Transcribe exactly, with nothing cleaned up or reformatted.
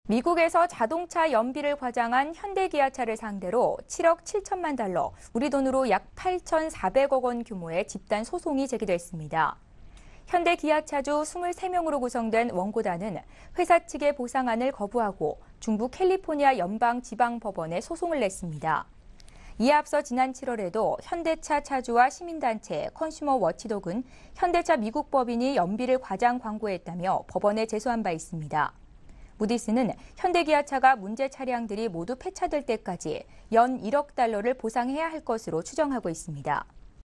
미국에서 자동차 연비를 과장한 현대기아차를 상대로 칠억 칠천만 달러, 우리 돈으로 약 팔천사백억 원 규모의 집단 소송이 제기됐습니다. 현대기아차주 이십삼 명으로 구성된 원고단은 회사 측의 보상안을 거부하고 중부 캘리포니아 연방지방법원에 소송을 냈습니다. 이에 앞서 지난 칠월에도 현대차 차주와 시민단체 컨슈머 워치독은 현대차 미국 법인이 연비를 과장 광고했다며 법원에 제소한 바 있습니다. 무디스는 현대기아차가 문제 차량들이 모두 폐차될 때까지 연 일억 달러를 보상해야 할 것으로 추정하고 있습니다.